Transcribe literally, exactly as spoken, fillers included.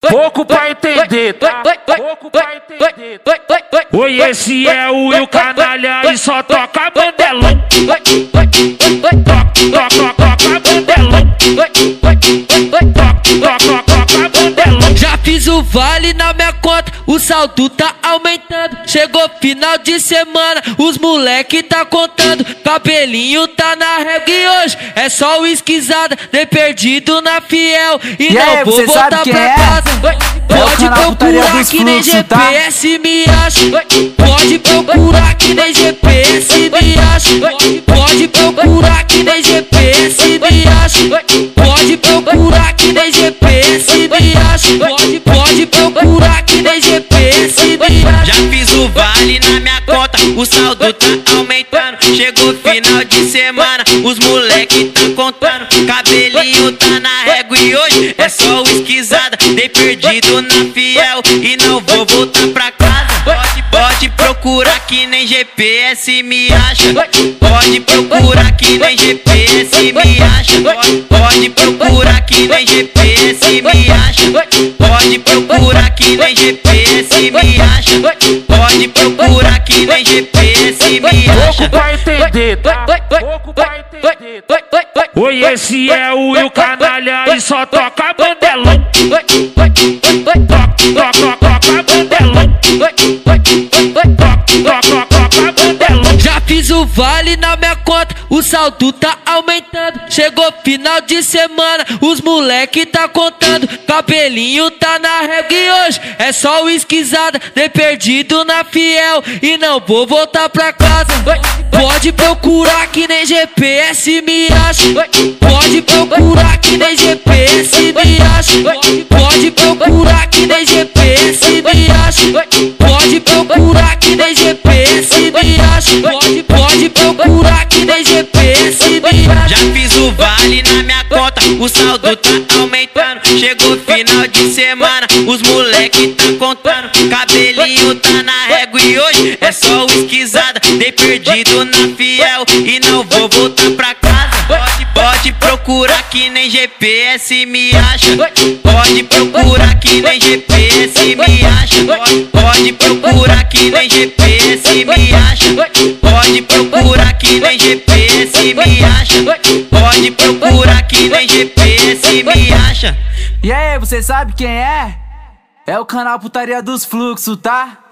Pouco pra entender, tá? Pouco pra entender. Oi, esse é o Will Canalha e só toca bandelão. Toca, toca, toca bandelão. Toca, toca, toca bandelão. Já fiz o vale na minha conta, o saldo tá aumentando. Chegou final de semana, os moleque tá contando. Cabelinho tá na régua e hoje é só o esquisada. Dei perdido na fiel e, e não aí, vou voltar pra é? casa. Pode procurar que nem G P S me acha. Pode procurar que nem G P S me acha. Pode procurar que nem G P S me acha. Pode procurar que nem G P S me acha. Pode, pode procurar que nem G P S me acha. Já fiz o vale na minha conta, o saldo tá aumentando. Chegou final de semana, os moleque tá contando. Cabelinho tá na régua e hoje é só o esquisada. Dei perdido na fiel e não vou voltar pra casa. Pode, pode procurar que nem G P S me acha. Pode procurar que nem G P S me acha. Pode procurar que nem G P S me acha. Pode procurar que nem G P S me acha. Pode procurar que nem G P S me acha. Pouco pra entender, tá? Pouco pra entender. Oi, esse é o Will Canalha e só toca bandelão. Toca, toca, toca bandelão. Toca, toca, toca bandelão. Já fiz o vale na minha conta, o saldo tá aumentando. Chegou final de semana, os moleque tá contando. Cabelinho tá na régua e hoje é só o esquisada. Dei perdido na fiel e não vou voltar pra casa. Pode procurar que nem G P S me acha. Pode procurar que nem G P S me acha. Pode procurar que nem G P S me acha. Pode procurar que nem G P S me acha. Pode, pode procurar que nem G P S me acha. Já fiz o vale na minha conta, o saldo tá aumentando. Chegou final de semana, os moleque tá contando. Cabelinho tá na régua e hoje é só o esquisada. Dei perdido na fiel e não vou voltar pra casa. Pode, pode procurar que nem G P S me acha. Pode procurar que nem G P S me acha. Pode procurar que nem G P S me acha. Pode procurar que nem G P S me acha. Pode procurar que nem G P S me acha. E aí, você sabe quem é? É o canal Putaria dos Fluxos, tá?